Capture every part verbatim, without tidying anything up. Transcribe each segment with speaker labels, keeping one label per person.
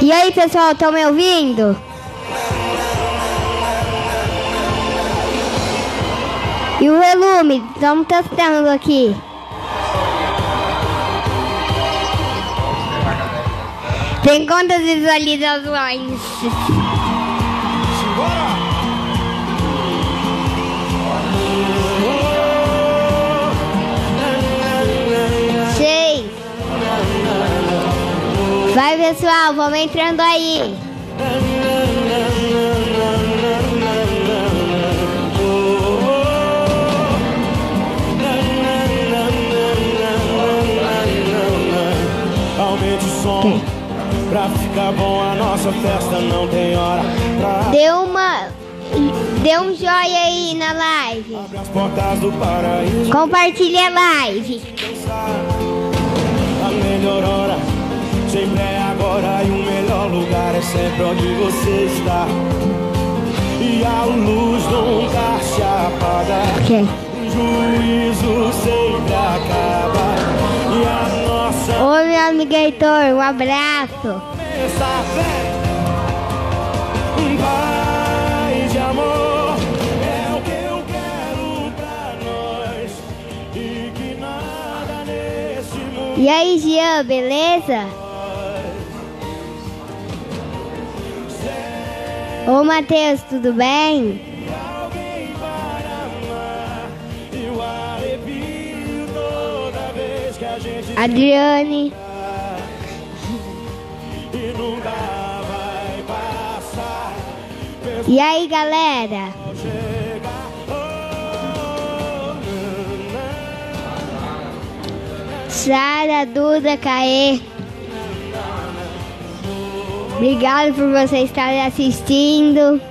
Speaker 1: E aí, pessoal, estão me ouvindo? E o volume? Estamos testando aqui. Tem quantas visualizações? Seis. Vai, pessoal, vamos entrando aí.
Speaker 2: Aumente o som. Okay. Pra ficar bom a nossa festa não tem hora pra...
Speaker 1: Deu uma... Dê um joinha aí na live.
Speaker 2: Abre as portas do paraíso.
Speaker 1: Compartilha a live.
Speaker 2: A melhor hora sempre é agora. E o melhor lugar é sempre onde você está. E a luz nunca se apaga.
Speaker 1: Ok.
Speaker 2: O juízo sempre acaba. E a nossa...
Speaker 1: Oi, meu amigo Heitor, um abraço.
Speaker 2: Paz de amor é o que eu quero pra nós. E que nada nesse mundo...
Speaker 1: E aí, Jean, beleza? Ô, Matheus, tudo bem?
Speaker 2: Alguém para amar. E o arrepio toda vez que a gente...
Speaker 1: Adriane.
Speaker 2: E nunca vai passar.
Speaker 1: E aí, galera? Sara, Duda, Caê. Obrigado por vocês estarem assistindo.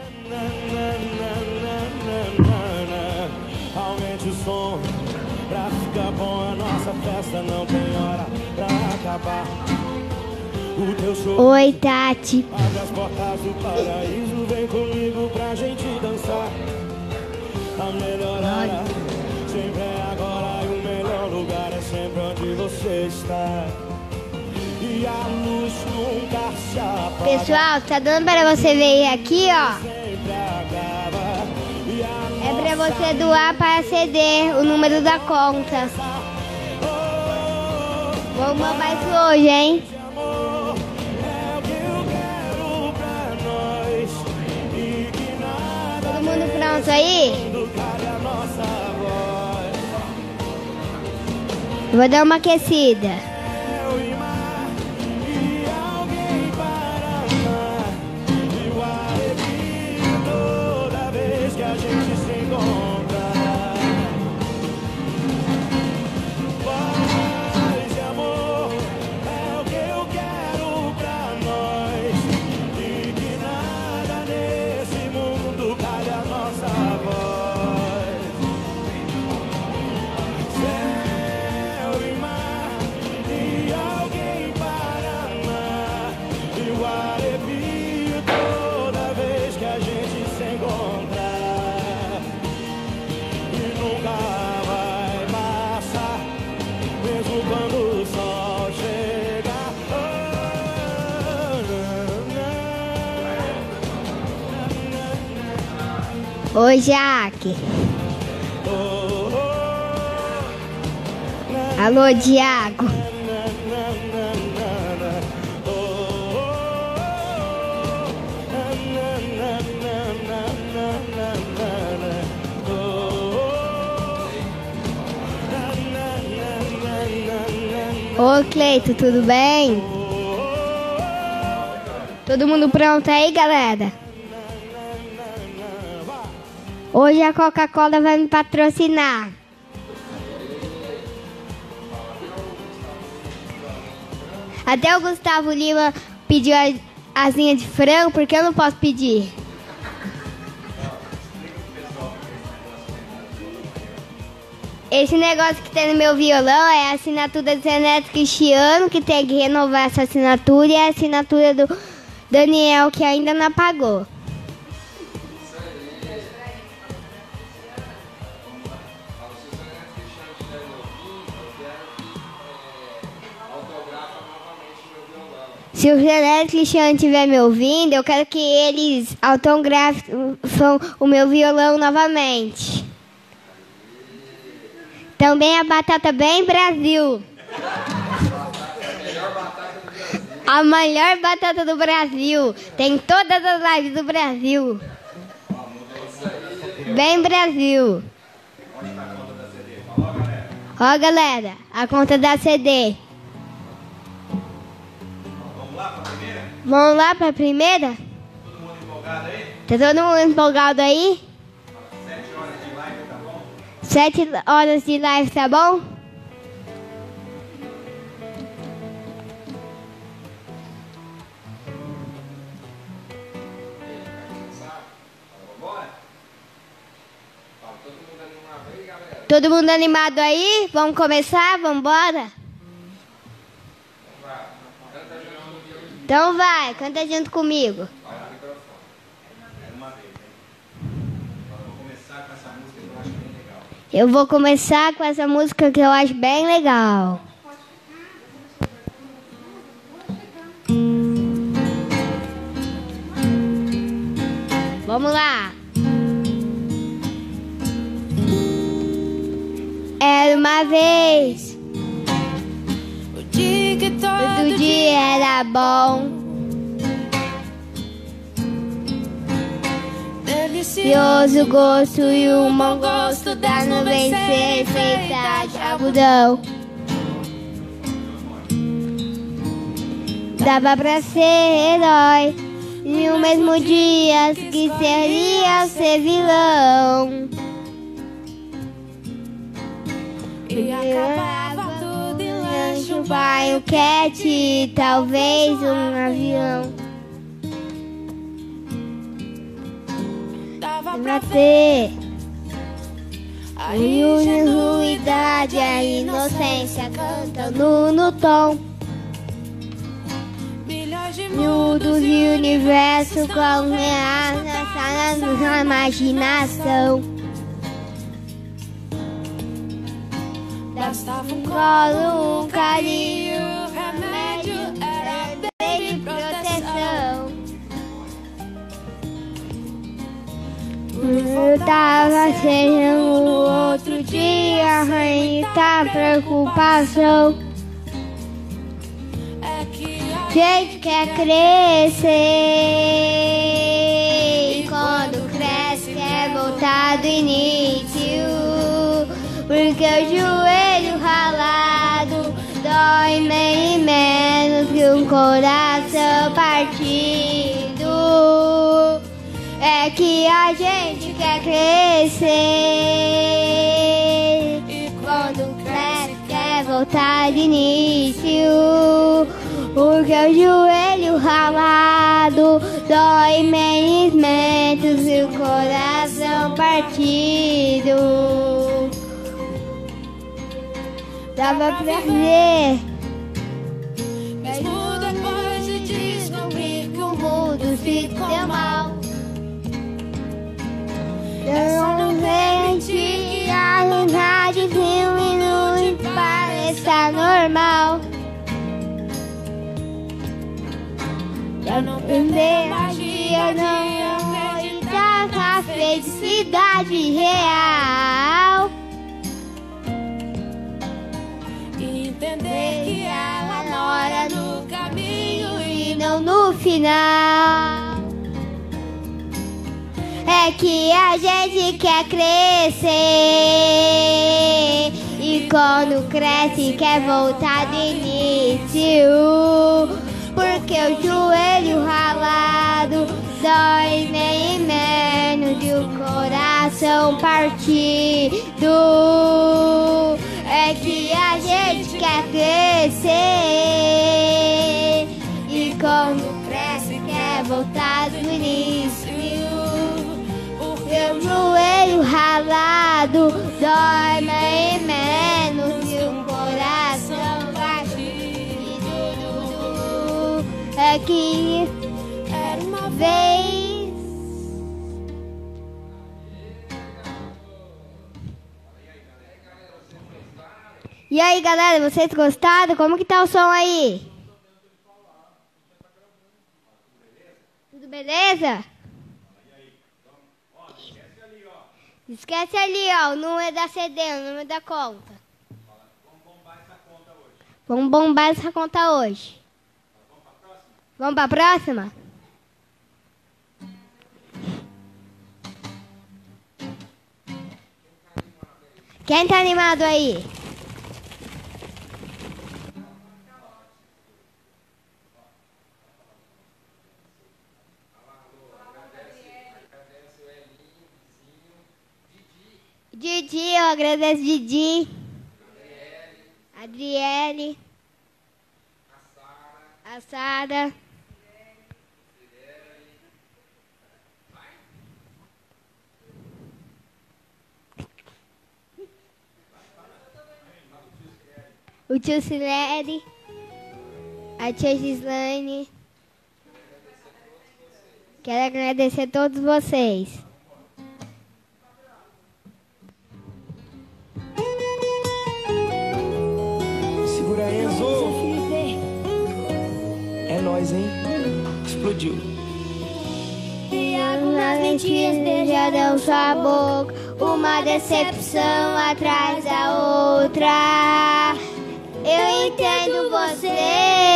Speaker 2: Aumente o som pra ficar bom. A nossa festa não tem hora pra acabar. O teu show.
Speaker 1: Oi, Tati.
Speaker 2: Abre as portas do paraíso. Vem comigo pra gente dançar. A melhor hora sempre é agora. E o melhor lugar é sempre onde você está. E a luz nunca se apaga.
Speaker 1: Pessoal, tá dando para você ver aqui, ó. É para você doar para C D o número da conta. Vamos mandar isso hoje, hein? Todo mundo pronto aí? Vou dar uma aquecida. Oi, Jaque. Alô, Diago. Oi, Cleito, tudo bem? Todo mundo pronto aí, galera? Hoje a Coca-Cola vai me patrocinar. Até o Gustavo Lima pediu a asinha de frango, porque eu não posso pedir. Esse negócio que tem no meu violão é a assinatura do Zé Neto Cristiano, que tem que renovar essa assinatura, e a assinatura do Daniel, que ainda não pagou. Se o Genésio Cristiano estiver me ouvindo, eu quero que eles autografem o meu violão novamente. Também a batata bem Brasil. A melhor batata do Brasil. Tem todas as lives do Brasil. Bem Brasil. Ó, galera, a conta da C D.
Speaker 3: Vamos lá para a primeira?
Speaker 1: Vamos lá para a primeira?
Speaker 3: Todo mundo empolgado aí?
Speaker 1: Tá todo mundo empolgado aí?
Speaker 3: Sete horas de live, tá bom?
Speaker 1: Sete horas de live, tá bom? Todo mundo animado aí? Vamos começar? Vamos embora? Então vai, canta junto comigo. Eu vou começar com essa música que eu acho bem legal. Vamos lá. Era uma vez,
Speaker 4: O dia que
Speaker 1: todo
Speaker 4: todo
Speaker 1: dia era bom, delicioso gosto e o mau gosto das nuvens ser feita de algodão. Dava pra ser herói e no mesmo dia que seria ser vilão.
Speaker 4: E acabava tudo em lanche,
Speaker 1: Um pai, um cat, talvez um avião.
Speaker 4: dava
Speaker 1: Pra
Speaker 4: pra
Speaker 1: ter
Speaker 4: a
Speaker 1: a ingenuidade, a inocência cantando no tom.
Speaker 4: milhões de
Speaker 1: Miúdos e universo com reaça na imaginação.
Speaker 4: bastava um
Speaker 1: Colo, um carinho,
Speaker 4: o remédio era
Speaker 1: bem de proteção. Eu tava sendo no outro dia, muita preocupação.
Speaker 4: É que a
Speaker 1: Gente quer crescer e quando cresce quer voltar do início. Porque o joelho ralado dói bem menos que um coração partido. É que a gente quer crescer e quando cresce quer voltar de início. Porque o joelho ralado dói menos menos que o coração partido. Dava prazer,
Speaker 4: mesmo depois de descobrir que o
Speaker 1: mundo se deu mal. Eu não senti a vontade de um minuto pareça normal. Eu não perder magia, não acreditar na felicidade real.
Speaker 4: entender que ela
Speaker 1: Mora
Speaker 4: mora no caminho
Speaker 1: e
Speaker 4: e
Speaker 1: não no final. É que a gente quer crescer e quando cresce quer voltar do início. Porque o joelho ralado dói nem menos e o coração partido. É que a gente quer crescer e quando cresce quer voltar do início. Porque o joelho ralado dói bem menos e o coração partido. É que
Speaker 4: era uma
Speaker 1: vez. E aí, galera, vocês gostaram? Como que tá o som aí? Esquece ali, ó, o número da C D, o número da conta.
Speaker 3: Vamos bombar essa conta hoje.
Speaker 1: Vamos bombar essa conta hoje.
Speaker 3: Vamos para a próxima?
Speaker 1: Vamos pra próxima? Quem tá animado aí? Didi, eu agradeço Didi. Adriele. A Sara. O tio Sileri. A tia Gislaine. Quero agradecer a todos vocês.
Speaker 2: Segura aí, Enzo. É nóis, hein? Explodiu.
Speaker 1: Nas mentiras beijarão sua boca, uma decepção atrás da outra. Eu entendo você.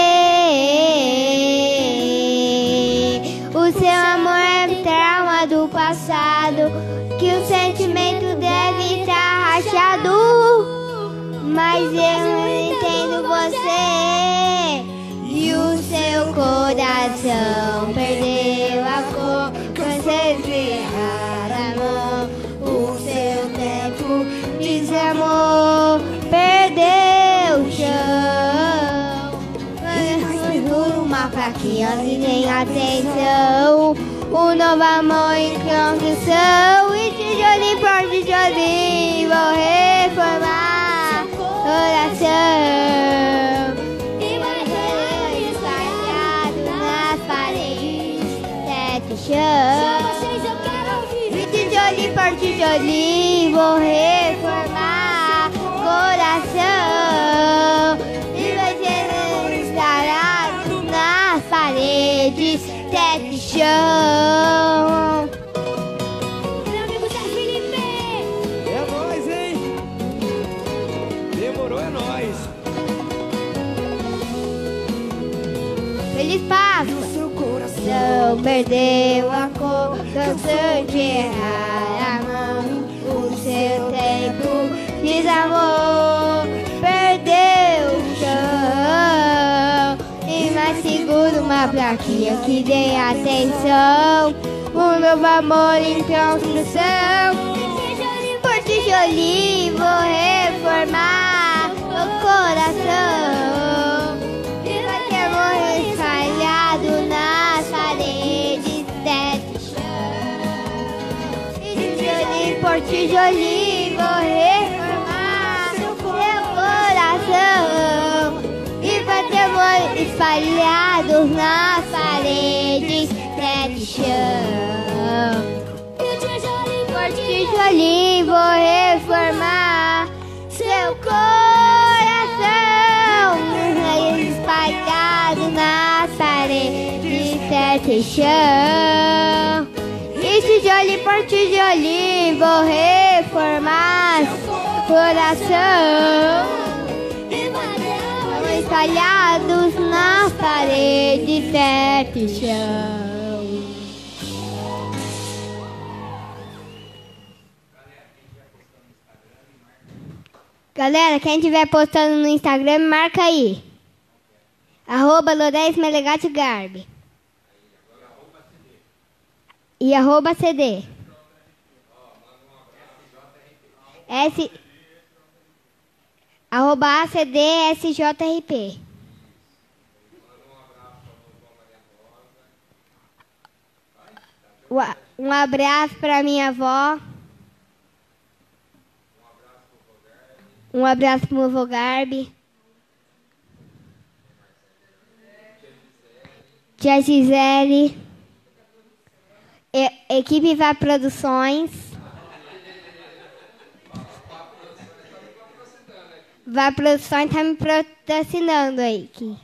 Speaker 1: O seu amor é trauma do passado, que o sentimento deve estar rachado. Mas eu não entendo você. E o seu coração perdeu a cor, cansei de errar a mão. O seu tempo desamor perdeu o chão. Por uma fraquinha e nem atenção. O novo amor em construção. E tijolo por tijolo vou reformar coração. E tijolinho por tijolinho vou reformar coração. E vai ser instalado nas paredes, teto e chão.
Speaker 4: Meu amigo Zé Felipe.
Speaker 2: É nóis, hein? Demorou, é nóis.
Speaker 1: Feliz Páscoa.
Speaker 2: Seu coração.
Speaker 1: Não perdeu a cor, cansou de errar a mão. O seu tempo desamor perdeu o chão. E mais seguro uma plaquinha que dê atenção. Um novo amor em construção. Por tijolinho vou reformar o coração. E vai ter amor espalhado nas paredes, teto e chão. E tijolinho por tijolinho vou reformar seu coração. E vai ter amor espalhado nas paredes, teto e chão. Por tijolinho vou reformar seu coração. Espalhado nas paredes, teto e chão. E tijolinho por tijolinho vou reformar seu coração. Espalhados nas paredes, teto e chão. Galera, quem estiver postando no Instagram, marca aí. Arroba Lourdes Melegatti Garbi. E arroba C D. S... Arroba A C D S J R P. Um abraço para minha avó. Um abraço para o vovô Garbi. Tia Gisele. E, equipe Vá Produções. Vá Produções está me patrocinando aí. Aqui.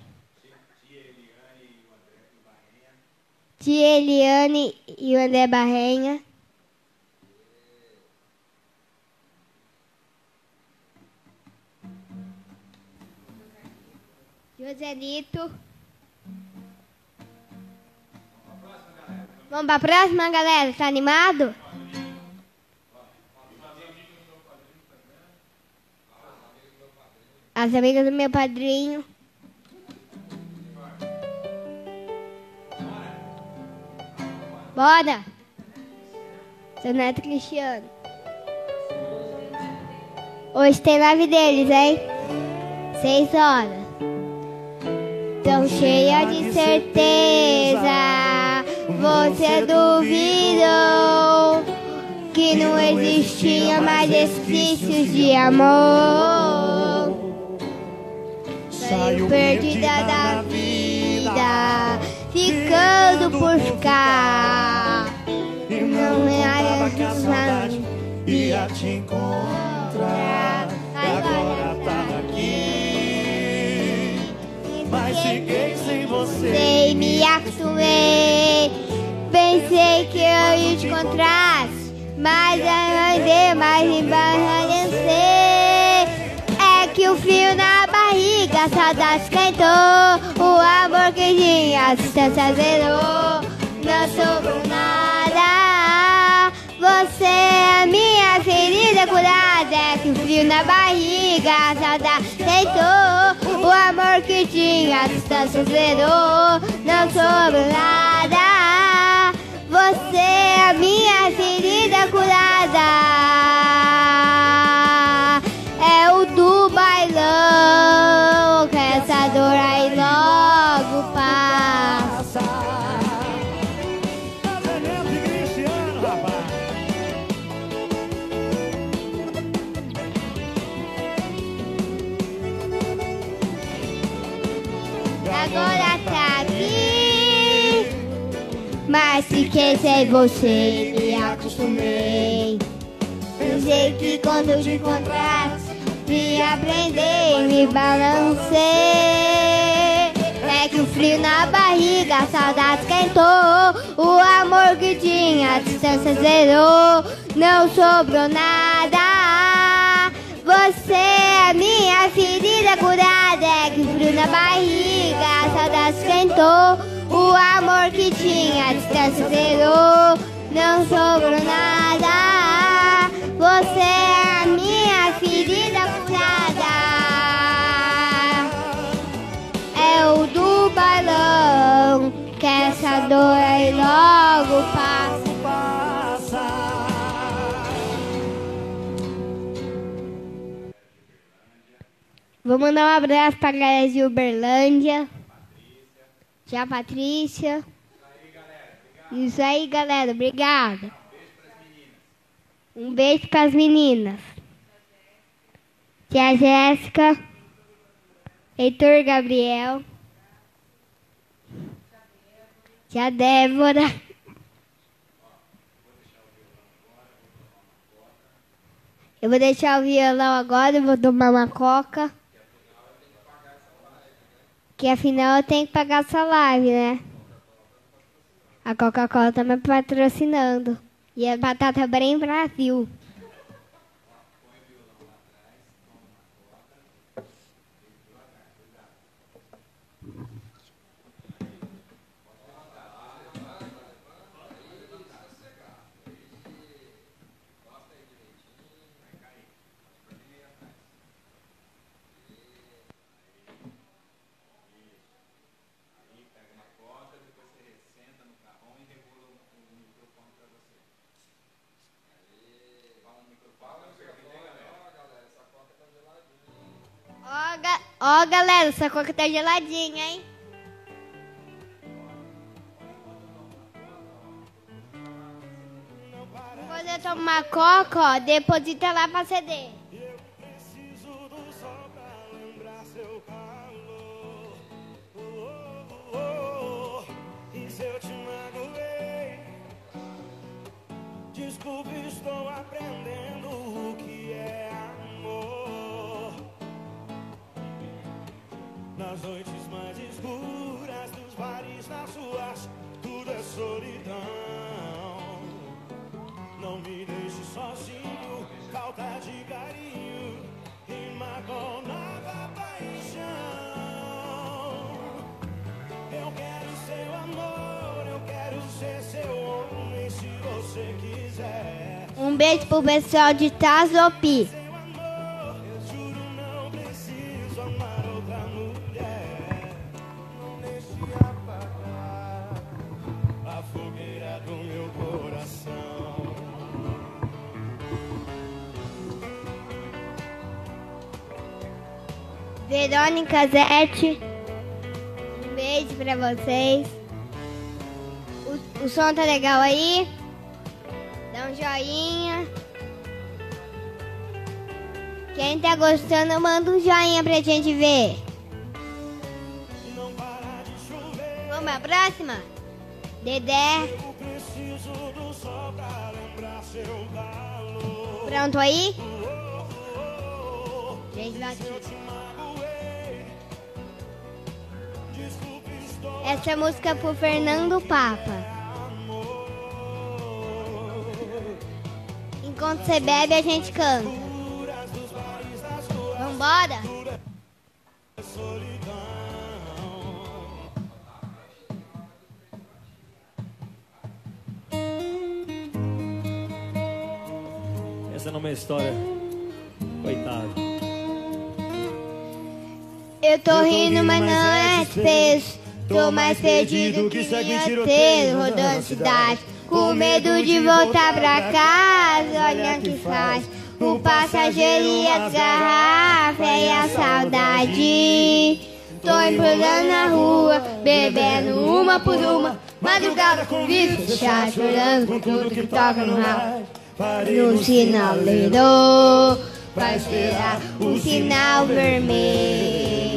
Speaker 1: Tia Eliane e o André Barrenha. Joselito. Vamos pra próxima, galera? Tá animado? As amigas do meu padrinho. Bora! Seu neto Cristiano. Hoje tem live deles, hein? Seis horas. Tão cheia de certeza, você duvidou que não existia mais resquícios de amor. Saiu perdida da vida, ficando por ficar. Não é
Speaker 2: que a saudade ia te encontrar. E agora tá aqui, mas fiquei sem você.
Speaker 1: Sei, me acostumei. Pensei que eu ia te encontrar, mas andei mais embaixo, sei. É que o frio na barriga, a saudade esquentou. O amor que tinha, a distância zerou. Não sobrou nada. Você é minha ferida curada. É que o frio na barriga, a saudade esquentou. O amor que tinha, a distância zerou. Não sobrou nada. Você é minha ferida curada. É o do bailão, que essa dor aí logo passa.
Speaker 2: Joselito e Cristiano, rapaz.
Speaker 1: Agora tá aqui, mas fiquei sem você, me acostumei. Pensei que quando eu te encontrasse, me aprender, me balancei. É que o frio na barriga, a saudade esquentou. O amor que tinha, a distância zerou. Não sobrou nada. Você é minha ferida curada. É que o frio na barriga, a saudade esquentou. O amor que tinha, a distância zerou. Não sobrou nada. Você é a minha ferida curada. É o do balão, que essa dor aí logo passa. Vou mandar um abraço pra galera de Uberlândia. Já Patrícia. Isso aí, galera. Obrigada. Um beijo para as meninas. Tia Jéssica. Heitor Gabriel. Tia Débora. Eu vou deixar o violão agora e vou tomar uma coca. Que afinal eu tenho que pagar essa live, né? A Coca-Cola tá me patrocinando. E a Batata Brem Brasil. Ó, ga ó, galera, essa coca tá geladinha, hein? Quando eu tomar coca, ó, deposita lá pra C D.
Speaker 2: Eu preciso do sol pra lembrar seu calor. Oh, oh, oh, oh. E se eu te magoei? Desculpe, estou aprendendo o que é amor. Nas noites mais escuras dos bares, nas ruas, tudo é solidão. Não me deixe sozinho, falta de carinho, rima com nova paixão. você quiser.
Speaker 1: Um beijo pro pessoal de Tazopi.
Speaker 2: Eu juro, não preciso amar outra mulher. Não deixe apagar a fogueira do meu coração.
Speaker 1: Verônica Zete, um beijo pra vocês. O, o som tá legal aí? Dá um joinha. Quem tá gostando, manda um joinha pra gente ver. Vamos pra próxima? Dedé.
Speaker 2: Eu preciso do sol pra lembrar seu calor.
Speaker 1: Pronto aí? Gente, vai aqui. Essa música é pro Fernando Papa. Enquanto você bebe, a gente canta. Vambora?
Speaker 2: Essa não é uma história. Coitado.
Speaker 1: Eu tô rindo, mas não é despejo. Tô mais perdido que segue em tiroteio, rodando a cidade, com medo de voltar pra casa. Olha que faz o passageiro e as garrafas e a saudade. Tô implorando na rua, bebendo uma por uma, madrugada com vidro fechado, chorando com tudo que toca no rádio. No sinaleiro, pra esperar o sinal vermelho.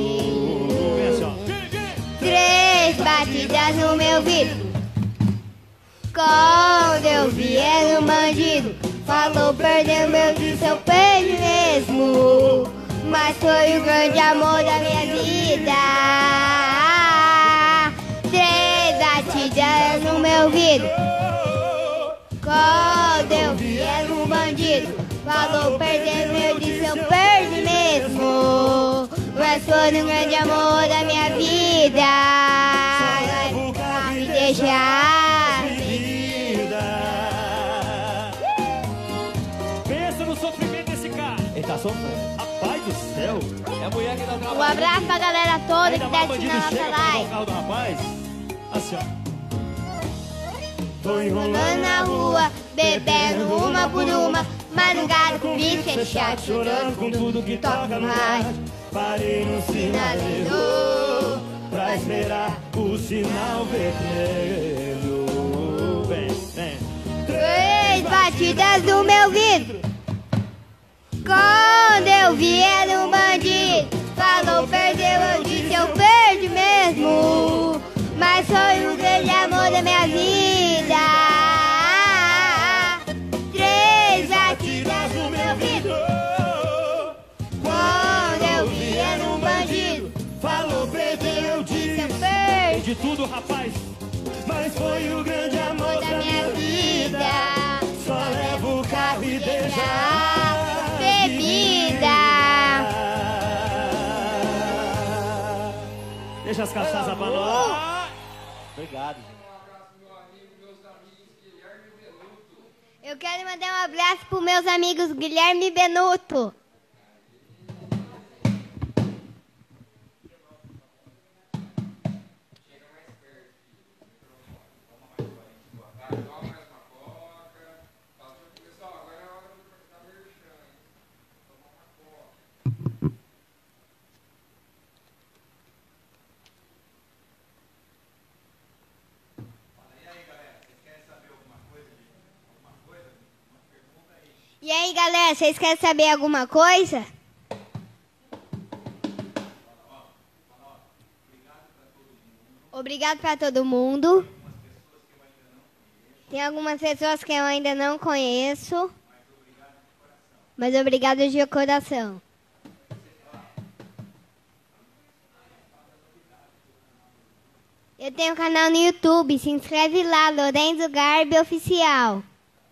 Speaker 1: Três batidas no meu vidro. Quando eu vi era um bandido, falou perdeu meu disse eu perdi mesmo, mas foi o grande amor da minha vida. Três batidas no meu vidro. Quando eu vi era um bandido, falou perder meu disse eu perdi mesmo, mas foi um grande amor da minha vida. Vai me deixar
Speaker 2: vida. Pensa no sofrimento desse cara. Ele tá sofrendo. Rapaz do céu. É a mulher que dá trabalho.
Speaker 1: Um abraço pra galera toda que tá assistindo a nossa live.
Speaker 2: O carro do rapaz. Assim, ó.
Speaker 1: Tô enrolando na rua, bebendo uma por uma, madrugada com bico fechado, chorando com tudo que toca no rádio.
Speaker 2: Parei no sinaleiro pra esperar o sinal vermelho. Vem, vem.
Speaker 1: Três batidas no meu vidro. Quando eu vi era um bandido, falou perdeu, eu disse eu perdi mesmo, mas foi o grande amor da minha vida. Três batidas no meu vidro. Quando eu vi era um bandido,
Speaker 2: Falou, perdeu, eu disse
Speaker 1: eu perdi
Speaker 2: de tudo, rapaz. Mas foi o grande amor
Speaker 1: da minha vida.
Speaker 2: Só levo o carro e deixa
Speaker 1: a bebida.
Speaker 2: Deixa as cachaças pra nós. Obrigado, gente.
Speaker 1: Eu quero mandar um abraço para meus amigos Guilherme e Benuto. E aí, galera, vocês querem saber alguma coisa? Obrigado para todo mundo. Tem algumas pessoas que eu ainda não conheço, mas obrigado de coração. Eu tenho um canal no YouTube, se inscreve lá, Lorenzo Garbi Oficial.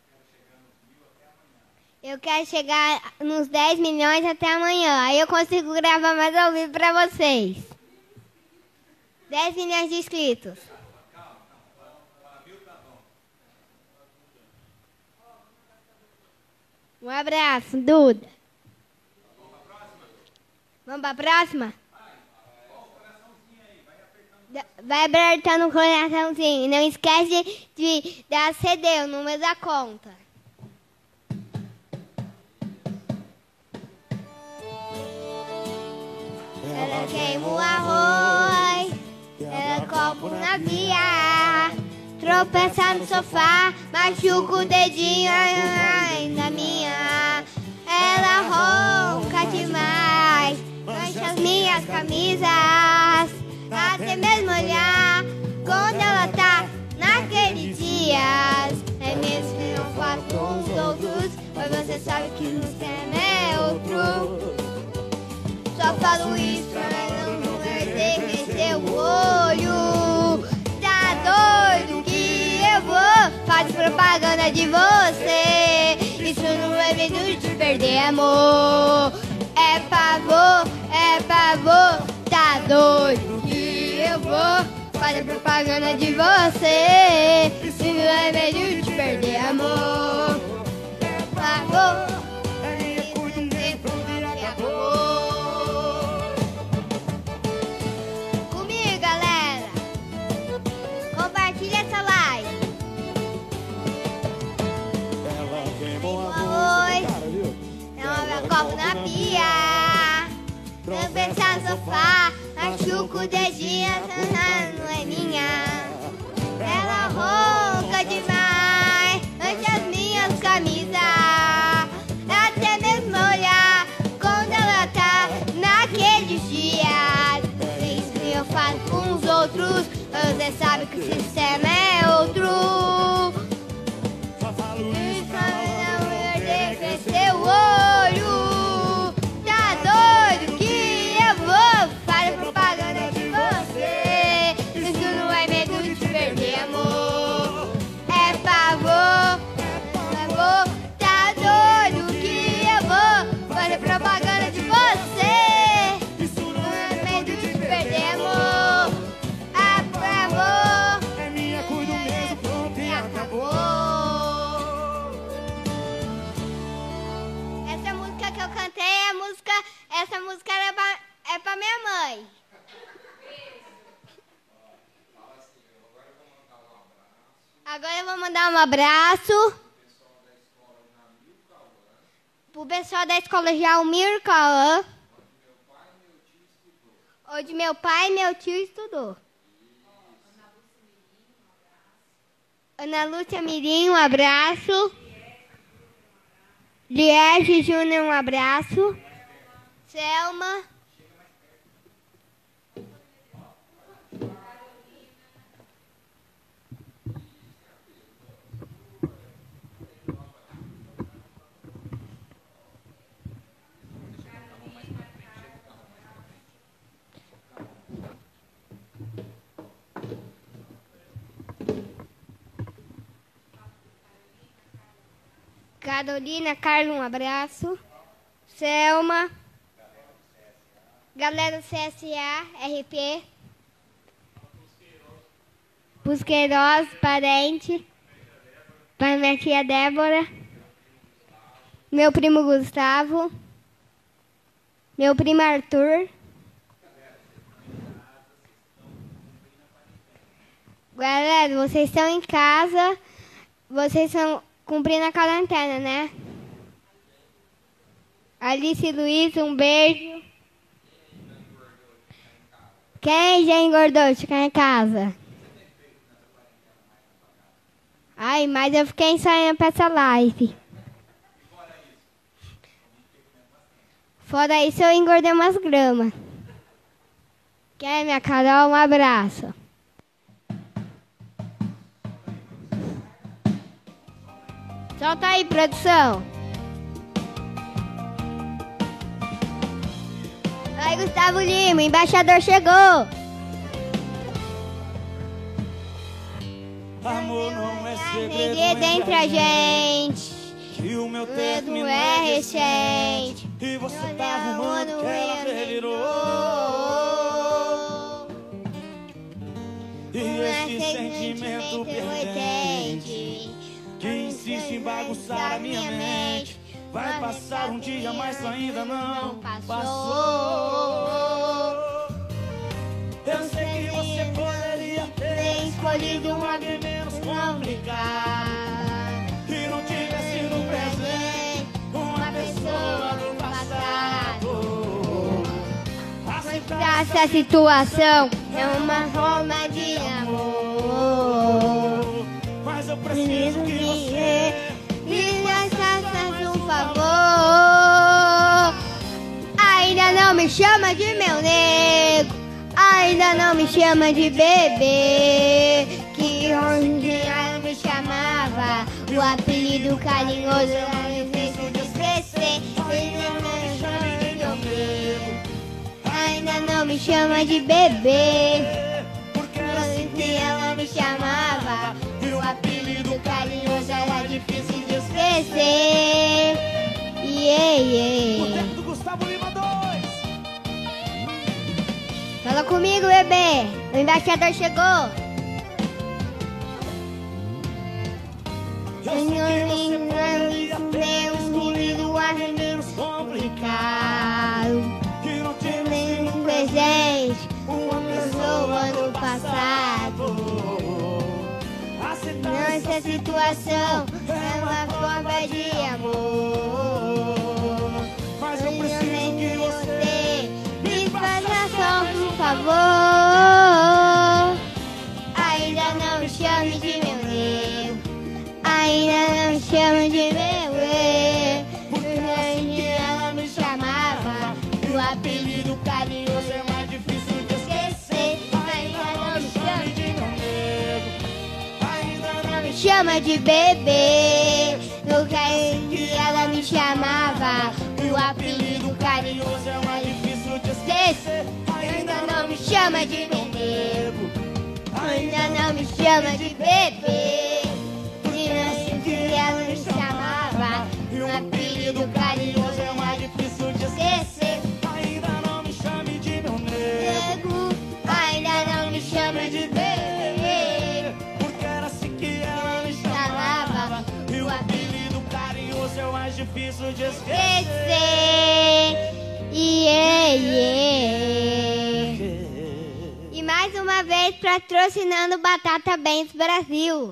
Speaker 1: Eu quero chegar nos dez milhões até amanhã. Aí eu consigo gravar mais ao vivo pra vocês. dez milhões de inscritos.
Speaker 3: Um abraço, Duda. Vamos pra próxima? Vai apertando o coraçãozinho. E não esquece de dar C D, o número da conta. Ela queima o arroz, ela copo na via, tropeça no sofá, machuca o dedinho na minha. Ela ronca demais, mancha as minhas camisas, até mesmo olhar quando ela tá naqueles dias. É mesmo que eu faço com os outros, mas você sabe que no sistema é outro. Só falo isso pra não perder o olho. Tá doido que eu vou fazer propaganda de você. Isso não é medo de perder amor. É pavor, é pavor. Tá doido que eu vou fazer propaganda de você. Isso não é medo de perder amor. É pavor. Copo na pia, tropeça no sofá, machuca o dedinho, essa não é minha. Ela ronca demais, mancha as minhas camisas, até mesmo olhar quando ela tá naqueles dias. É isso que eu faço com os outros, você sabe que o sistema é outro. E pra não perder, crescer o olho. Propaganda de você. Isso não é medo de perder amor. Ah, por favor. É minha, cuido mesmo, pronto e acabou. Essa música que eu cantei é a música. Essa música era pra, é pra minha mãe. Agora eu vou mandar um abraço pro pessoal da escola Jalmir Cauã, onde meu pai e meu tio estudou. Ana Lúcia Mirim, um abraço. Liege Júnior, um abraço. Selma. Carolina, Carlos, um abraço. Selma. Galera do C S A, R P. Pusqueiroz, parente. Para minha tia Débora. Meu primo Gustavo. Meu primo Arthur. Galera, vocês estão em casa. Vocês estão cumprindo a quarentena, né? Alice e Luiz, um beijo. Quem já engordou de ficar em casa? Ai, mas eu fiquei ensaiando pra essa live. Fora isso, eu engordei umas gramas. Quer, minha Carol? Um abraço. Solta aí, produção. Aí, Gustavo Lima, o embaixador chegou.
Speaker 2: Amor não é segredo
Speaker 3: entre a gente.
Speaker 2: E o meu
Speaker 3: Medo
Speaker 2: término
Speaker 3: é recente.
Speaker 2: E você tá arrumando que ela revirou. E esse sentimento perdente que insiste em bagunçar a minha mente. Vai passar um dia, mas ainda não passou. Eu sei que você poderia ter escolhido um alguém menos complicado e não tivesse no presente uma pessoa do passado. Aceitar
Speaker 1: Essa situação é uma forma de amor.
Speaker 2: mas eu preciso que você
Speaker 1: me faça um favor. Ainda não me chama de meu nego, ainda não me chama de bebê, que onde ela me chamava, o apelido carinhoso era difícil de esquecer. Ainda não me chama de meu nego, ainda não me chama de bebê,
Speaker 2: porque era assim
Speaker 1: que ela me chamava, e o apelido carinhoso era difícil de esquecer. Yeah,
Speaker 2: o
Speaker 1: yeah.
Speaker 2: tempo do Gustavo Lima dois.
Speaker 1: Fala comigo, bebê. O embaixador chegou.
Speaker 2: Eu sei que você poderia ter
Speaker 1: escolhido um ar menos complicado,
Speaker 2: que não tinha
Speaker 1: nenhum presente, uma pessoa no passado. Nossa situação é uma forma de amor.
Speaker 2: Mas eu preciso que você
Speaker 1: me faça só um favor. Ainda não me chame de meu nego, ainda não me chame de meu ex, porque onde ela me chamava, o apelido carinhoso é mais difícil de esquecer. Ainda não me chame de meu nego, ainda não me chama de bebê, no carinho que ela me chamava, o apelido carinhoso é mais difícil de esquecer. Ainda não me chama de meu nego, ainda não me chama de bebê, que ela me chamava, o apelido carinhoso é mais difícil de esquecer.
Speaker 2: ainda não me chame de meu nego,
Speaker 1: Nego, ainda não me chama de bebê,
Speaker 2: porque era assim que ela me
Speaker 1: chamava,
Speaker 2: chamava, e o apelido carinhoso é o mais difícil de esquecer.
Speaker 1: esquecer. Yeah, yeah. E mais uma vez patrocinando Batata Bens Brasil.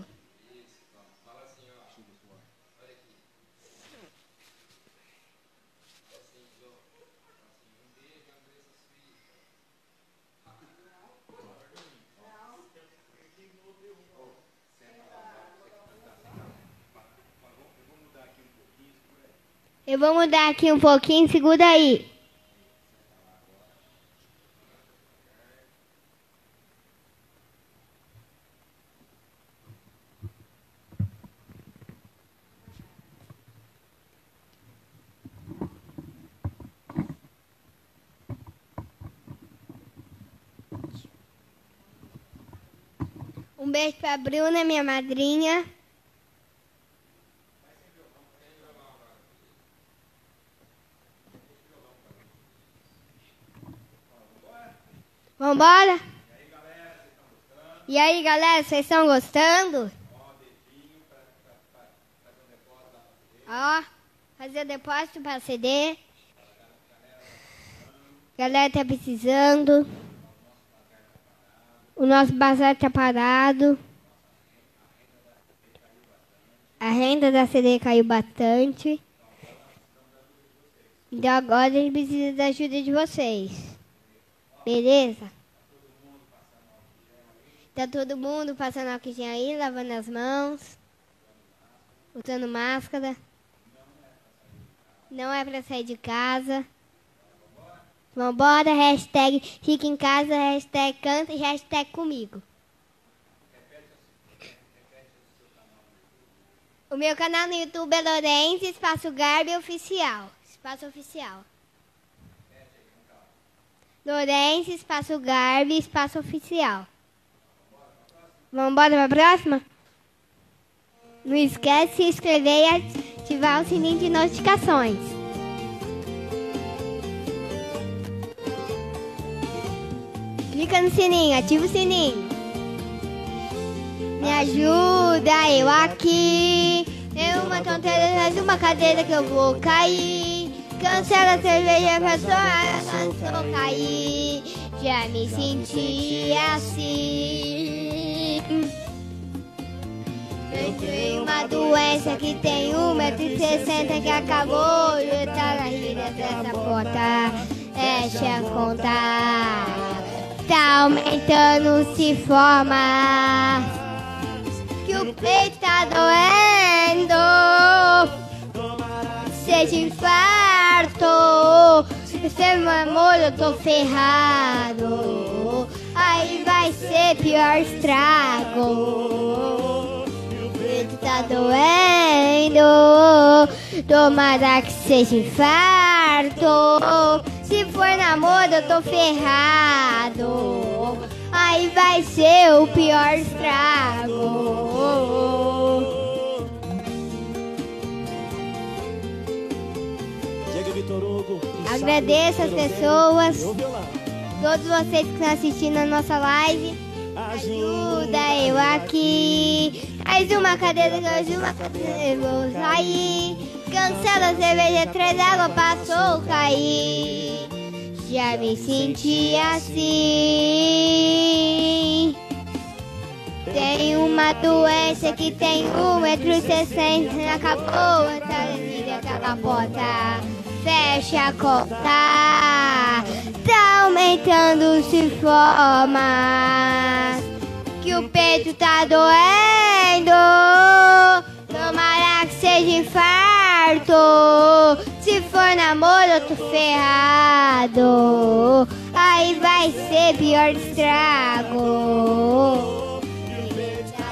Speaker 1: Eu vou mudar aqui um pouquinho, segura aí. Um beijo pra Bruna, minha madrinha. Vambora? E aí, galera, vocês estão gostando? Ó, fazer depósito para C D. Galera tá precisando. O nosso bazar tá parado. A renda da C D caiu bastante. Então agora a gente precisa da ajuda de vocês. Beleza? Tá todo mundo passando álcool gel aí, lavando as mãos, usando máscara. Não é pra sair de casa. Vambora, hashtag fica em casa, hashtag canta e hashtag comigo. O meu canal no YouTube é Lourenço Espaço Garbi Oficial. Espaço Oficial. Lourenço Espaço Garbi Espaço Oficial. Vambora pra próxima? Não esquece de se inscrever e ativar o sininho de notificações. Clica no sininho, ativa o sininho. Me ajuda, eu aqui. Eu mato não ter mais uma cadeira que eu vou cair. Cancela a cerveja pra só cair. Já me senti assim. Eu tenho uma doença que tem um metro e sessenta que acabou de estar na rilha dessa porta. Deixa eu contar. Tá aumentando, se forma. Que o peito tá doendo. Seja infarto. Se meu amor, eu tô ferrado. Aí vai ser pior estrago. Meu peito tá doendo. Tomara que seja infarto. Se for namoro, eu tô ferrado. Aí vai ser o pior estrago. Agradeço as pessoas, todos vocês que estão assistindo a nossa live. Ajuda eu aqui. Mais uma cadeira, mais uma cadeira, eu vou sair. Cancela a cerveja, três água passou, cair. Já me senti assim. Tem uma doença que tem um metro e sessenta. Acabou, essa liga que a capota. Fecha a conta. Tá aumentando, se forma. Que o peito tá doendo. Tomara que seja infarto. Se for namoro, eu tô ferrado. Aí vai ser pior estrago. Que o peito tá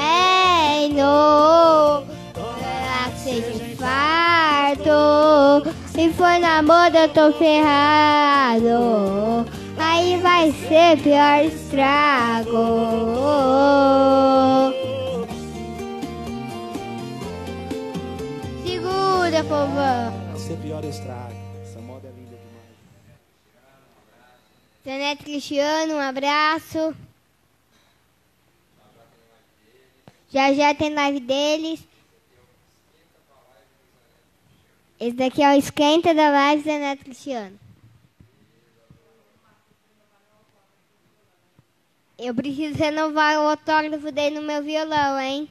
Speaker 1: doendo. Tomara que seja infarto. Se for namoro, eu tô ferrado. Aí vai ser pior estrago. Segura, povão.
Speaker 2: Vai ser pior estrago. Essa moda é linda demais.
Speaker 1: Seu Neto Cristiano, um abraço. Já já tem live deles. Esse daqui é o esquenta da live do Neto Cristiano. Eu preciso renovar o autógrafo dele no meu violão, hein?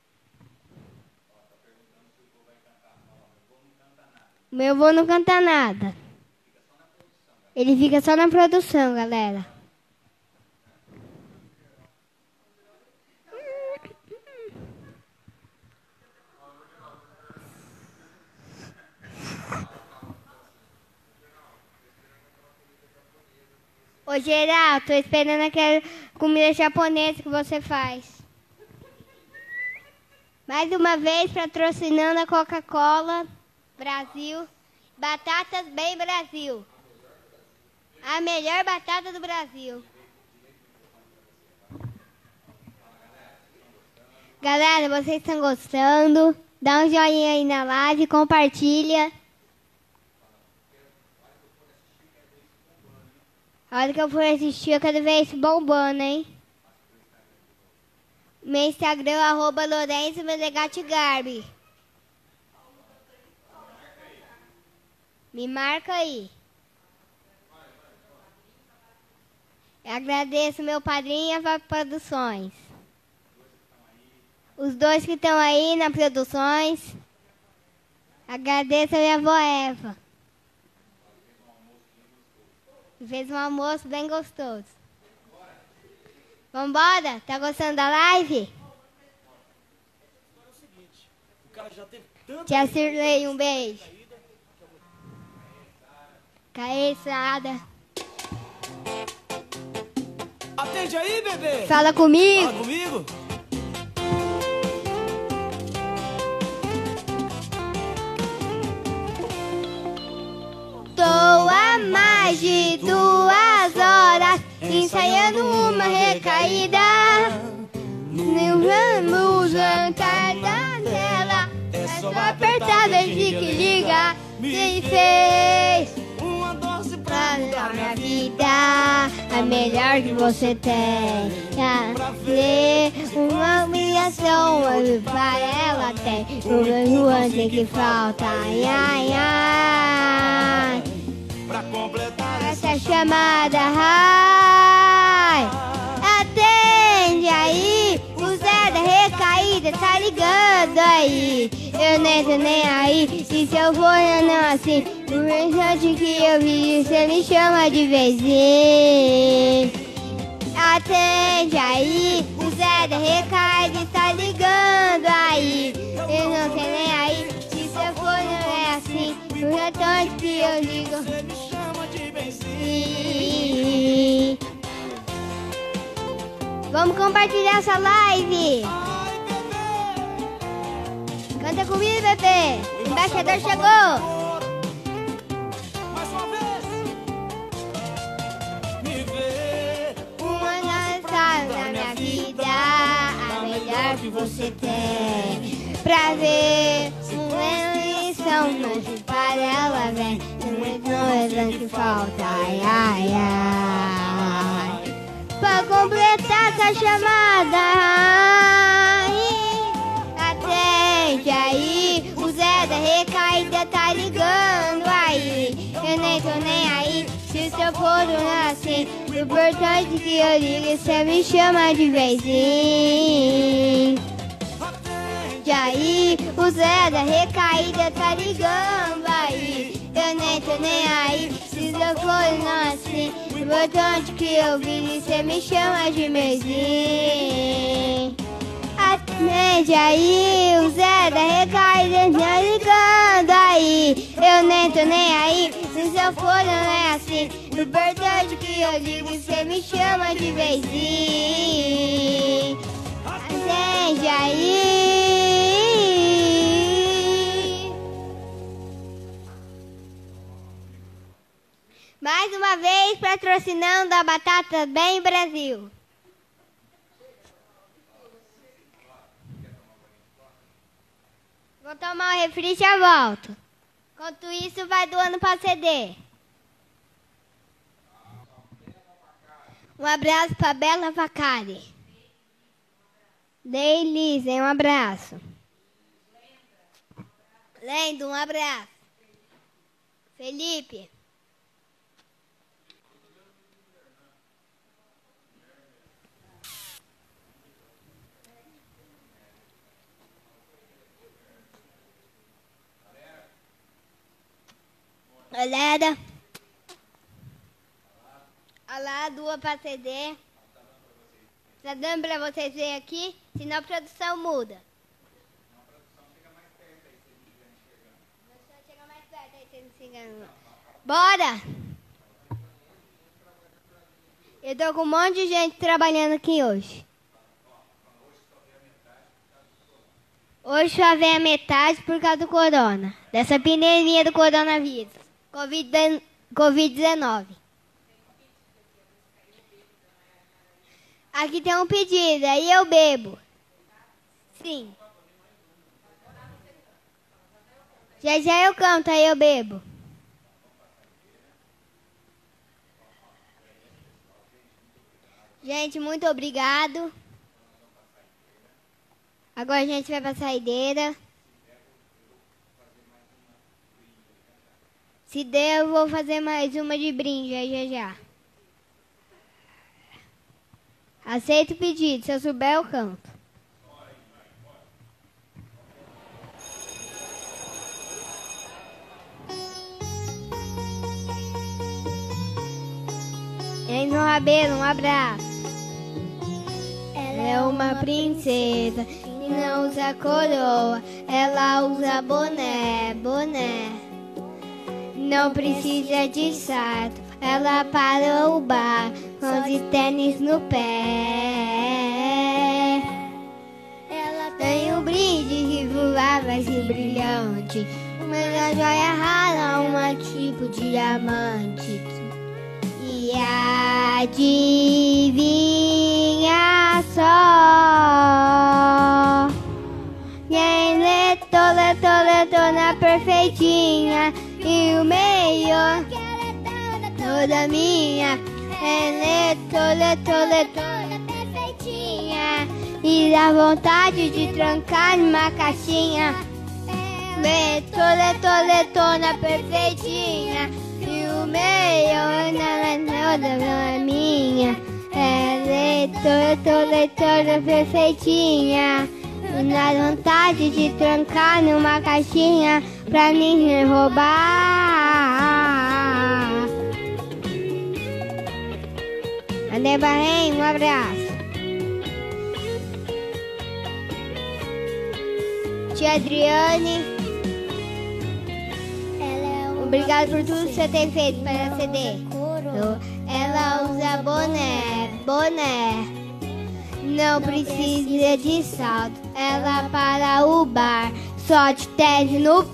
Speaker 1: O meu avô não canta nada. Ele fica só na produção, galera. Ô, Geraldo, tô esperando aquela comida japonesa que você faz. Mais uma vez, patrocinando a Coca-Cola Brasil. Batatas Bem Brasil. A melhor batata do Brasil. Galera, vocês estão gostando? Dá um joinha aí na live, compartilha. A hora que eu for assistir, eu quero ver isso bombando, hein? Meu Instagram é arroba Lourenço Menegatti Garbi. Me marca aí. Eu agradeço meu padrinho e a Produções. Os dois que estão aí na Produções. Agradeço a minha avó Eva. Fez um almoço bem gostoso. Vambora? Tá gostando da live? Tia Cirlei, um beijo. Caeçada.
Speaker 2: Atende aí, bebê.
Speaker 1: Fala comigo.
Speaker 2: Fala comigo.
Speaker 1: Tô há mais de duas horas ensaiando uma recaída. Não vamos jantar da tela. É só apertar desde que liga. Se fez
Speaker 2: Uma doce pra
Speaker 1: na minha vida, a melhor que você tem. Fazer uma humilhação, mas para ela tem. O mesmo antes que falta, ai, ai, ai.
Speaker 2: Pra completar
Speaker 1: Essa chamada, ai. Atende aí, o Zé da recaída tá ligando aí. Eu nem tô nem aí, e se eu for não assim, por instante que eu vi, você me chama de vizinho. Atende aí, o Zé da recaída tá ligando aí. Eu não tô nem aí, se eu for não é assim, por instante que eu ligo,
Speaker 2: você me chama de vizinho.
Speaker 1: sim. Vamos compartilhar essa live.
Speaker 2: Ai, bebê,
Speaker 1: Canta comigo, bebê. O embaixador chegou.
Speaker 2: mais uma vez. Me vê
Speaker 1: Uma dança na minha vida, a melhor que você tem. Pra ver uma lição, mas para ela vem. Não é que falta, ai, ai, ai. Pra completar essa chamada, ai. Atende aí, o Zé da recaída tá ligando aí. Eu nem tô nem aí, se seu for não assim. O importante que eu ligo, você me chama de vizinho. Atende aí, o Zé da recaída tá ligando aí. Eu nem tô nem aí, se seu for não assim. O importante que eu vi, você me chama de vizinho. Atende aí, o Zé da recaída tá ligando aí. Eu nem tô nem aí, se seu for não é assim. O importante que eu digo, você me chama de vizinho. Atende aí. Mais uma vez, patrocinando a Batata Bem Brasil. Vou tomar um refri e já volto. Enquanto isso, vai doando para C D. Um abraço para Bela Facari. Deilise, um abraço. Lendo, um abraço. Felipe. Galera, olha lá, duas para C D. Tá dando para vocês verem aqui? Senão a produção muda. Chega mais perto aí, vocês não se enganam. Bora! Eu tô com um monte de gente trabalhando aqui hoje. Hoje só vem a metade por causa do corona. Dessa pandemia do coronavírus. covid dezenove. Aqui tem um pedido, aí eu bebo. Sim. Já já eu canto, aí eu bebo. Gente, muito obrigado. Agora a gente vai pra saideira. Se der, eu vou fazer mais uma de brinde aí já já. Aceito o pedido, se eu souber eu canto. Enzo Rabelo, um abraço. Ela é uma princesa e não usa coroa, ela usa boné, boné. Não precisa de salto, ela parou o bar com de tênis no pé. Ela tem um brinde que voava assim brilhante, uma joia rara, uma tipo diamante. E adivinha só, quem letou, letou, letou na perfeitinha. E o melhor, toda minha. Ela é toda, toda, toda perfeitinha. E dá vontade de trancar numa caixinha. Ela é toda, toda, toda perfeitinha. E o meio, ela é toda, toda minha. Ela é toda, toda, toda perfeitinha. E dá vontade de trancar numa caixinha pra ninguém roubar. André Barrem, um abraço. Tia Adriane, obrigado por tudo que você tem feito para C D. Ela usa boné, boné. Não precisa de salto. Ela para o bar, só de tênis no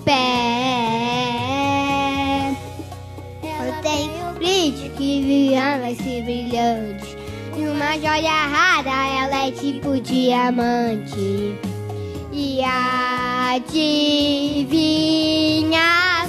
Speaker 1: pé. Eu tenho brilho que vive se brilhante. E uma joia rara, ela é tipo diamante. E adivinha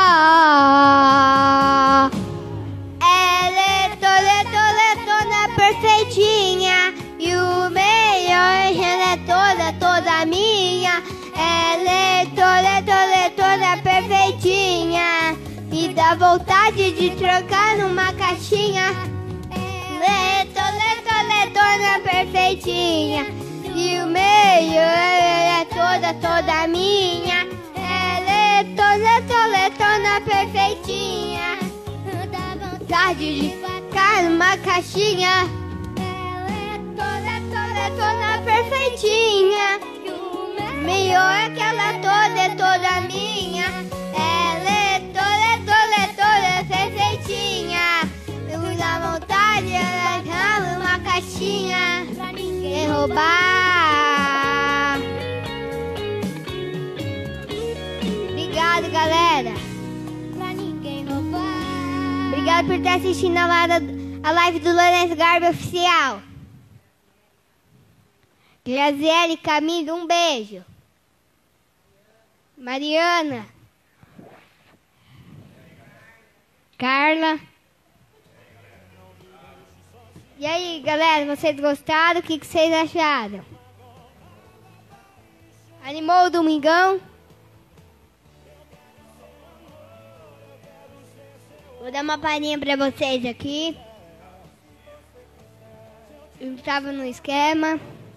Speaker 1: só, ela é toda, toda, toda perfeitinha. E o melhor, ela é toda, toda minha. Ela é toda, toda, toda perfeitinha. E dá vontade de trocar numa caixinha. Ela é toda, toda, toda perfeitinha. E o meio, ela é toda, toda minha. Ela é toda, toda, toda perfeitinha. Dá vontade de ficar numa caixinha. Ela é toda, toda, toda perfeitinha. E o meio é que ela toda, é toda minha. Ela é toda, toda, toda perfeitinha. Eu dá vontade, ela tá numa caixinha pra ninguém roubar. Obrigado, galera. Pra ninguém roubar. Obrigado por estar assistindo a live, a live do Lourenço Garbi Oficial. Graziele, Camilo, um beijo. Mariana. Carla. E aí, galera, vocês gostaram? O que, que vocês acharam? Animou o domingão? Vou dar uma palhinha pra vocês aqui. Eu estava no esquema.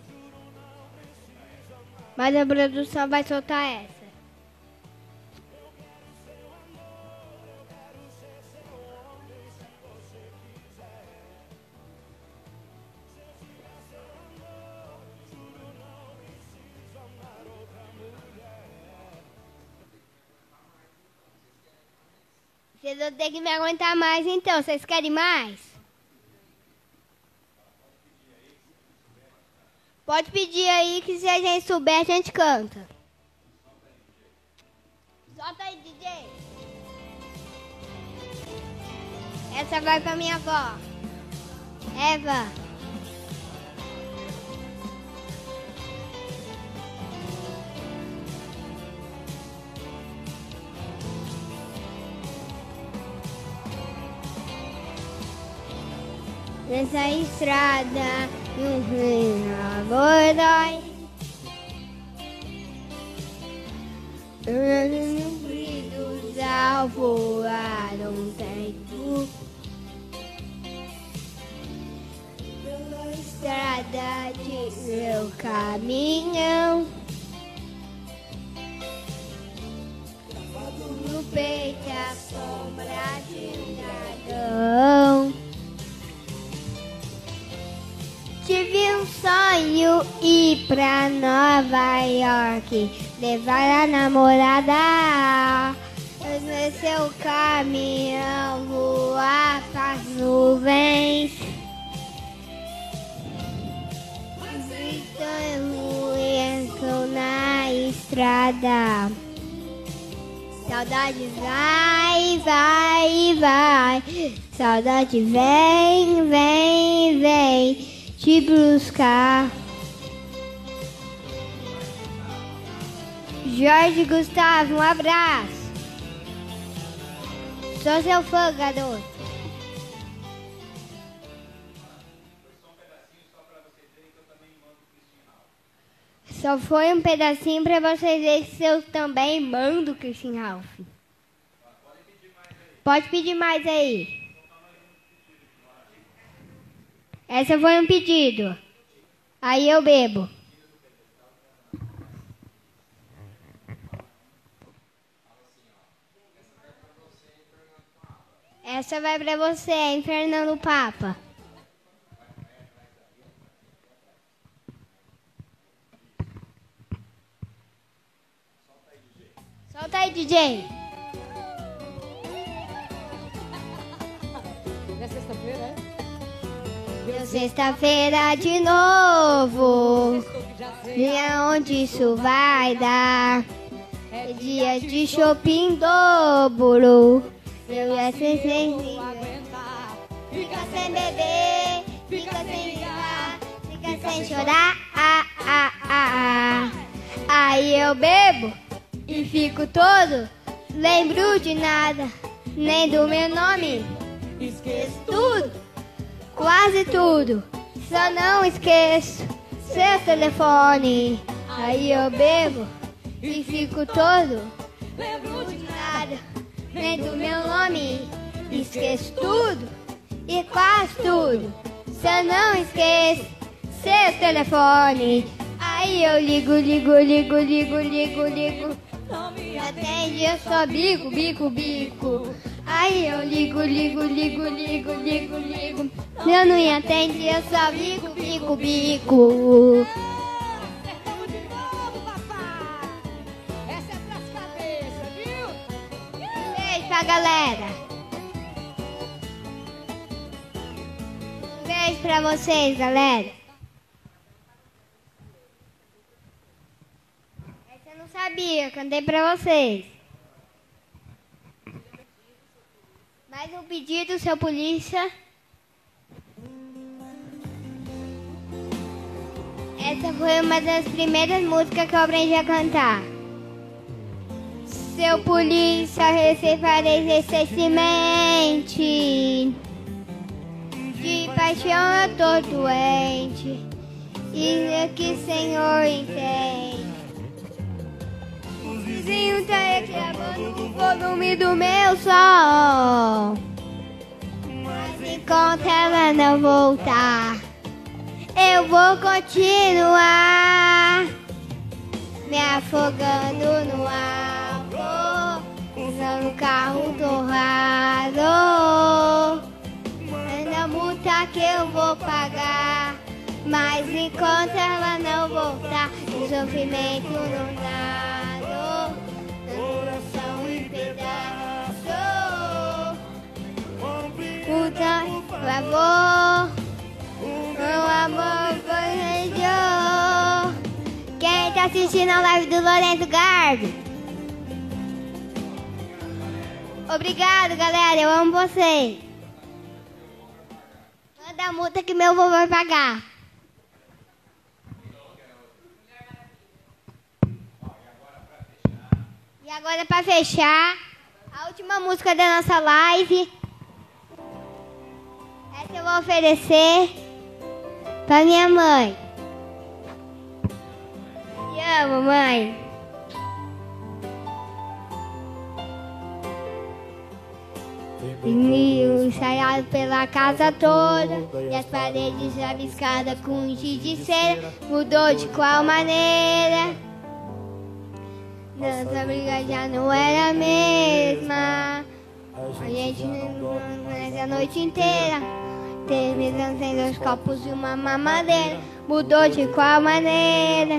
Speaker 1: Mas a produção vai soltar essa. Vocês vão ter que me aguentar mais então. Vocês querem mais? Pode pedir aí que se a gente souber, a gente canta. Solta aí, D J. Essa vai pra minha avó. Eva. Nessa estrada, um rio agora. Os alvoaram um tempo. Pela estrada de meu caminhão. No peito a sombra de um dragão. Tive um sonho ir pra Nova York, levar a namorada. No seu caminhão voar pras nuvens. Gritando entro na estrada. Saudade vai, vai, vai. Saudade vem, vem, vem te buscar. Jorge Gustavo, um abraço. Sou seu fã, garoto. Só foi um pedacinho para vocês verem se eu também mando, Christian Ralph. Pode pedir mais aí. Essa foi um pedido. Aí eu bebo. Essa vai pra você, hein, Fernando Papa. Solta aí, D J.
Speaker 5: É sexta-feira, é?
Speaker 1: Deu sexta-feira de novo. Dia onde isso vai dar. É dia de shopping dobro. Eu ia ser sem aguentar. Fica sem beber, fica sem ligar, fica sem chorar. Ah, ah, ah, ah. Aí eu bebo e fico todo. Lembro de nada, nem do meu nome. Esqueço tudo, quase tudo. Só não esqueço seu telefone. Aí eu bebo e fico todo. Lembro de nada, nem do meu nome. Esqueço tudo e quase tudo. Só não esqueço seu telefone. Aí eu ligo, ligo, ligo, ligo, ligo, ligo. Não me atende, eu só bico, bico, bico. Aí eu ligo, ligo, ligo, ligo, ligo, ligo. Eu não me atende, eu só bico, bico, bico.
Speaker 5: Acertamos de novo, papai. Essa é pras cabeças, viu?
Speaker 1: Um beijo pra galera. Um beijo pra vocês, galera. Essa eu não sabia, cantei pra vocês. Mais um pedido, seu polícia. Essa foi uma das primeiras músicas que eu aprendi a cantar. Seu polícia, receberei recentemente. De paixão eu tô doente. E que Senhor entende. O vizinho tá reclamando o volume do meu som. Mas enquanto ela não voltar, eu vou continuar me afogando no álcool, usando o carro torrado. Ainda multa que eu vou pagar, mas enquanto ela não voltar, o sofrimento não nada, coração em pedaços. Puta, por favor, meu amor, planejou. Quem tá assistindo a live do Lourenço Garbi? Obrigado, galera, eu amo vocês. Manda a multa que meu avô vai pagar. E agora, pra fechar, a última música da nossa live. Essa eu vou oferecer pra minha mãe. Te amo, mãe. Vinil ensaiado pela casa toda, e as paredes rabiscadas com giz de cera. Mudou de qual maneira? Nossa briga já não era a mesma. A gente nessa a noite inteira teve dançando os copos e uma mamadeira. Mudou de qual maneira?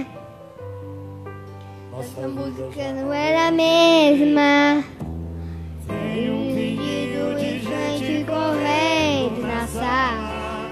Speaker 1: Nossa música não era a mesma. Tem um pedido de gente correndo na sala,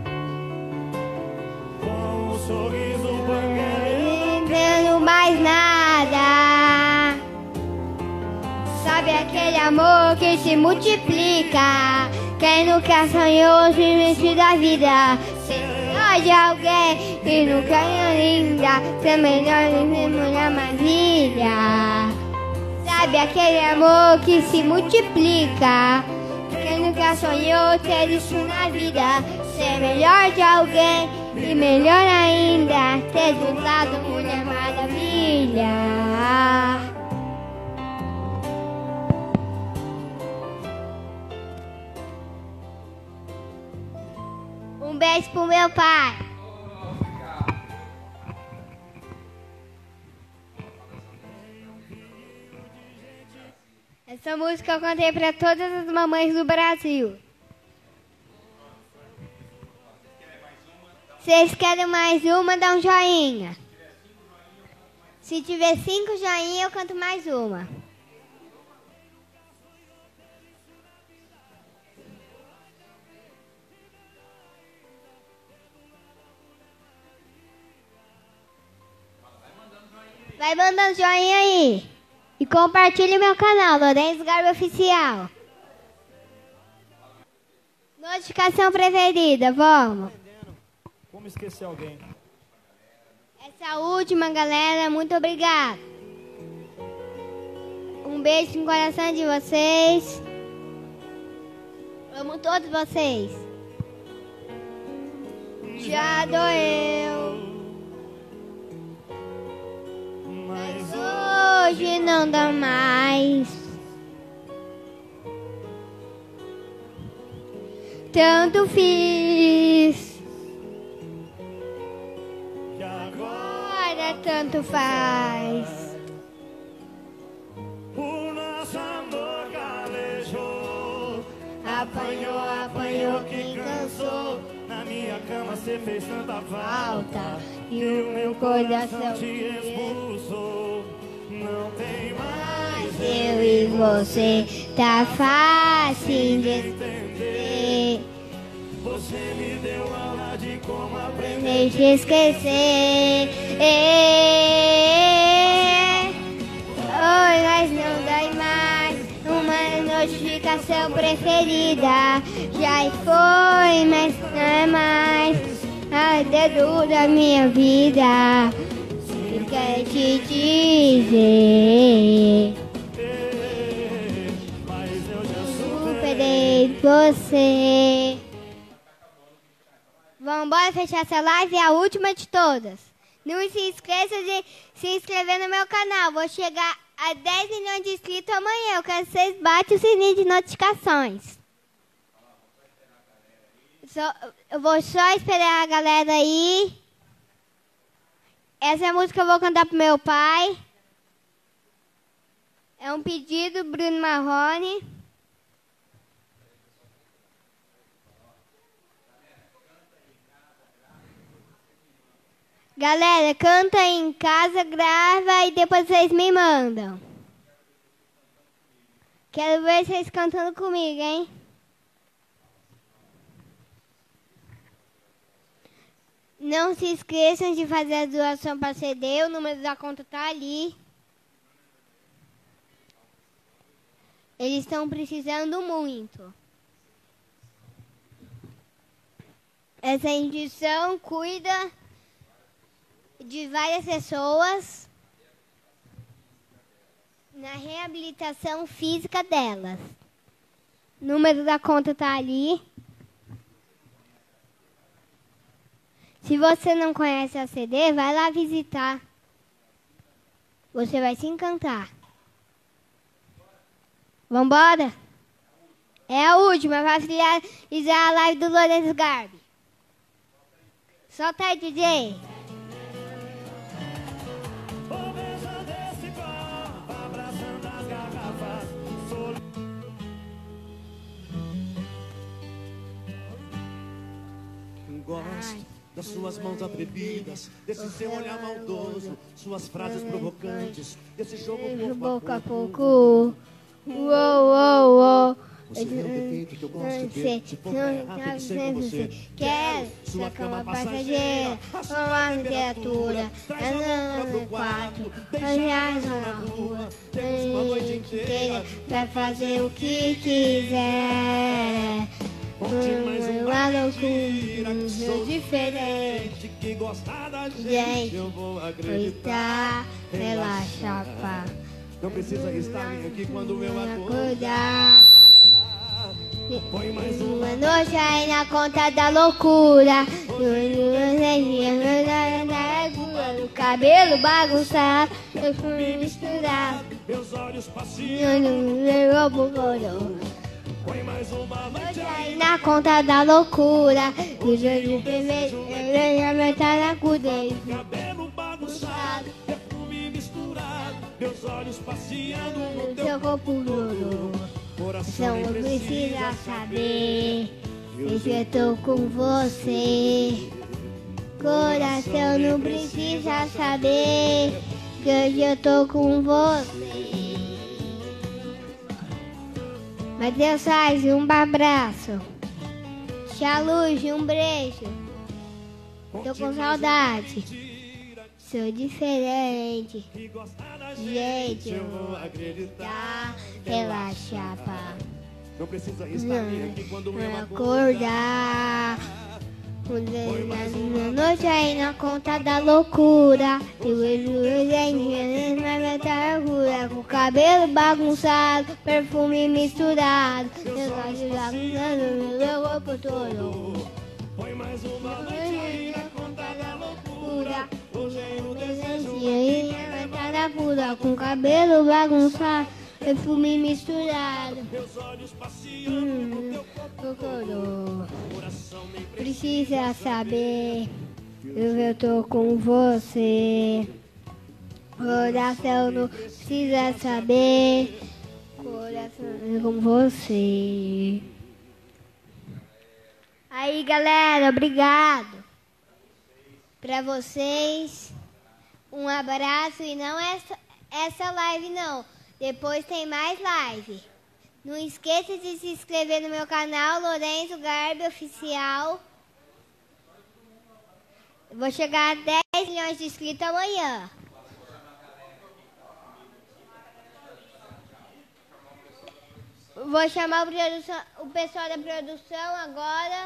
Speaker 2: Com um sorriso banguela,
Speaker 1: não entendo mais nada. Sabe aquele amor que se multiplica? Quem nunca sonhou se vestir da vida? Ser melhor de alguém que nunca é linda. Ser melhor de mulher maravilha. Sabe aquele amor que se multiplica? Quem nunca sonhou ter isso na vida? Ser melhor de alguém e melhor ainda ter do lado mulher brilhar. Um beijo pro meu pai. Essa música eu cantei para todas as mamães do Brasil. Vocês querem mais uma, dá um joinha. Se tiver cinco joinhas, eu canto mais uma. Vai mandando joinha aí. E compartilhe meu canal, Lourenço Garbi Oficial. Notificação preferida, vamos.
Speaker 2: Como esquecer alguém?
Speaker 1: Essa última, galera, muito obrigada. Um beijo no coração de vocês. Amo todos vocês. Já doeu, mas hoje não dá mais. Tanto fiz,
Speaker 2: Que agora
Speaker 1: agora tanto faz.
Speaker 2: o nosso amor calejou.
Speaker 1: Apanhou, apanhou quem cansou.
Speaker 2: Na minha cama cê fez tanta falta.
Speaker 1: Falta,
Speaker 2: E o meu
Speaker 1: coração
Speaker 2: coração te
Speaker 1: te
Speaker 2: expulsou. Não tem mais
Speaker 1: Eu e você tá fácil de entender.
Speaker 2: Você me deu aula de como aprender.
Speaker 1: Deixa eu esquecer. Oi, mas não dói mais. Uma notificação preferida. Já foi, mas não é mais. A dedo da minha vida. Eu quero te dizer.
Speaker 2: Mas eu já
Speaker 1: Superei você. Vamos embora fechar essa live, é a última de todas. Não se esqueça de se inscrever no meu canal. Vou chegar a dez milhões de inscritos amanhã. Eu quero que vocês batem o sininho de notificações. Só, eu vou só esperar a galera aí. Essa é a música que eu vou cantar pro meu pai. É um pedido, Bruno Marrone. Galera, canta aí em casa, grava e depois vocês me mandam. Quero ver vocês cantando comigo, hein? Não se esqueçam de fazer a doação para C D, o número da conta tá ali. Eles estão precisando muito. Essa instituição cuida de várias pessoas na reabilitação física delas. O número da conta tá ali. Se você não conhece a C D, vai lá visitar. Você vai se encantar. Vambora? É a última, vai finalizar a live do Lourenço Garbi. Solta aí, D J.
Speaker 2: Gosto das suas mãos atrevidas, desse seu olhar maldoso, suas frases provocantes, desse jogo
Speaker 1: Beijo
Speaker 2: pouco
Speaker 1: boca
Speaker 2: a
Speaker 1: a
Speaker 2: pouco.
Speaker 1: pouco. Uou, uou, uou.
Speaker 2: Você é um defeito que eu gosto de ver. Se for errado, sei com você.
Speaker 1: Quero sua cama passageira, uma literatura, andando no quarto, olhar na rua, uma noite inteira, pra fazer o que quiser.
Speaker 2: Conte mais uma mentira que sou
Speaker 1: diferente.
Speaker 2: diferente, que gostar da gente,
Speaker 1: Gente,
Speaker 2: eu vou acreditar.
Speaker 1: Acreditar, relaxa, pá.
Speaker 2: Não precisa estar nem aqui quando eu acordar.
Speaker 1: Acordar.
Speaker 2: Põe mais uma
Speaker 1: Uma noite aí na conta da loucura. cabelo bagunçado, perfume misturado.
Speaker 2: Meus olhos passeando. Põe mais uma noite aí
Speaker 1: Na conta da loucura, o jogo vermelho, já tá na cudez.
Speaker 2: cabelo bagunçado, perfume misturado. Meus olhos passeando no teu
Speaker 1: Seu corpo louro,
Speaker 2: coração.
Speaker 1: não
Speaker 2: nem
Speaker 1: precisa saber. Se eu tô com você, coração não precisa saber. Que hoje eu tô com você. Mas Deus faz um abraço. Tchau, Luz, um beijo. Tô com saudade. Sou diferente. Gente, eu vou acreditar. Relaxa, pá.
Speaker 2: Não precisa estar aqui quando eu
Speaker 1: Acordar. Na noite aí na conta da loucura. Eu vejo gente na minha com o cabelo bagunçado, perfume misturado. Meus olhos bagunçando, meu corpo todo.
Speaker 2: Põe mais uma noite aí na conta da loucura. Hoje eu desejo
Speaker 1: E aí na pura, com o cabelo bagunçado, perfume misturado.
Speaker 2: meus olhos passeando.
Speaker 1: Hum, Cocoro. Precisa saber, eu, eu tô com você. Coração não precisa saber, coração com você. Aí, galera, obrigado. Pra vocês, um abraço e não essa, essa live não. Depois tem mais live. Não esqueça de se inscrever no meu canal, Lourenço Garbi Oficial. Eu vou chegar a dez milhões de inscritos amanhã. Vou chamar o, produção, o pessoal da produção agora.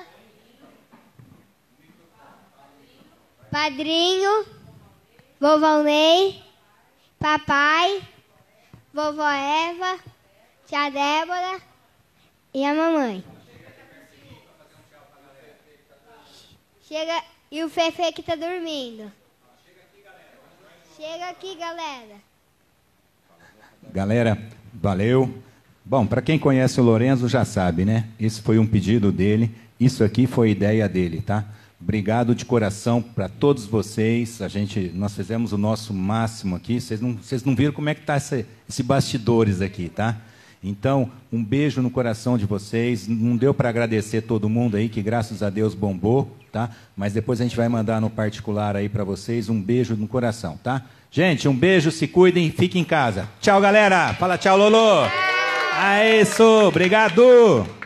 Speaker 1: Padrinho, vovô Ney, papai, vovó Eva, tia Débora e a mamãe. Chega, e o Fefe que tá dormindo. Chega aqui, galera.
Speaker 6: Galera, valeu. Bom, para quem conhece o Lourenço já sabe, né? Esse foi um pedido dele, isso aqui foi ideia dele, tá? Obrigado de coração para todos vocês. A gente, nós fizemos o nosso máximo aqui. Vocês não, vocês não viram como é que tá esse, esse bastidores aqui, tá? Então, um beijo no coração de vocês. Não deu para agradecer todo mundo aí, que graças a Deus bombou, tá? Mas depois a gente vai mandar no particular aí para vocês. Um beijo no coração, tá? Gente, um beijo, se cuidem, fiquem em casa. Tchau, galera. Fala tchau, Lolo. É isso, obrigado.